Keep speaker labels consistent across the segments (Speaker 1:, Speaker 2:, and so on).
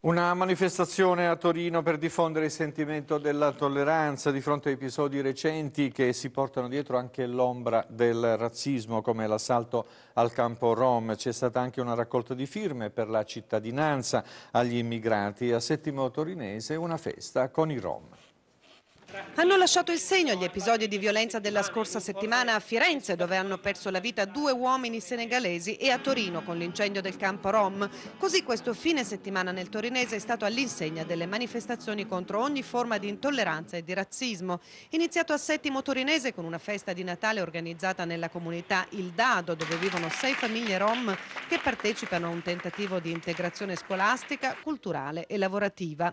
Speaker 1: Una manifestazione a Torino per diffondere il sentimento della tolleranza di fronte a episodi recenti che si portano dietro anche l'ombra del razzismo, come l'assalto al campo Rom. C'è stata anche una raccolta di firme per la cittadinanza agli immigrati. A Settimo Torinese una festa con i Rom.
Speaker 2: Hanno lasciato il segno gli episodi di violenza della scorsa settimana a Firenze, dove hanno perso la vita 2 uomini senegalesi, e a Torino con l'incendio del campo Rom. Così questo fine settimana nel torinese è stato all'insegna delle manifestazioni contro ogni forma di intolleranza e di razzismo. Iniziato a Settimo Torinese con una festa di Natale organizzata nella comunità Il Dado, dove vivono 6 famiglie Rom che partecipano a un tentativo di integrazione scolastica, culturale e lavorativa.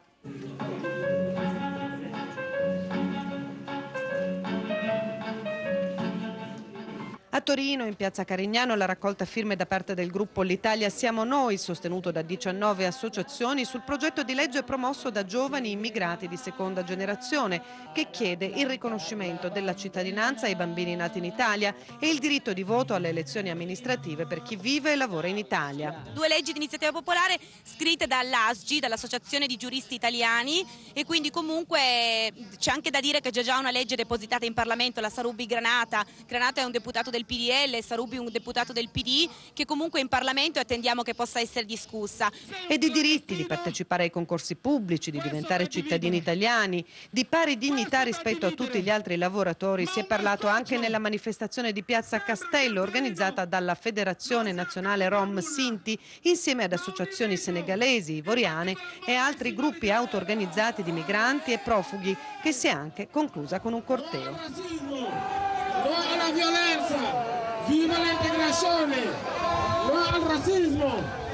Speaker 2: A Torino, in piazza Carignano, la raccolta firme da parte del gruppo L'Italia Siamo Noi, sostenuto da 19 associazioni, sul progetto di legge promosso da giovani immigrati di seconda generazione, che chiede il riconoscimento della cittadinanza ai bambini nati in Italia e il diritto di voto alle elezioni amministrative per chi vive e lavora in Italia.
Speaker 3: 2 leggi di iniziativa popolare scritte dall'ASGI, dall'Associazione di Giuristi Italiani, e quindi comunque c'è anche da dire che c'è già una legge depositata in Parlamento, la Sarubi Granata. Granata è un deputato del PDL, Sarubi un deputato del PD, che comunque in Parlamento attendiamo che possa essere discussa.
Speaker 2: E di diritti, di partecipare ai concorsi pubblici, di diventare cittadini italiani, di pari dignità rispetto a tutti gli altri lavoratori si è parlato anche nella manifestazione di Piazza Castello organizzata dalla Federazione Nazionale Rom Sinti insieme ad associazioni senegalesi, ivoriane e altri gruppi auto-organizzati di migranti e profughi, che si è anche conclusa con un corteo.
Speaker 4: No alla violenza, viva l'integrazione, no al razzismo.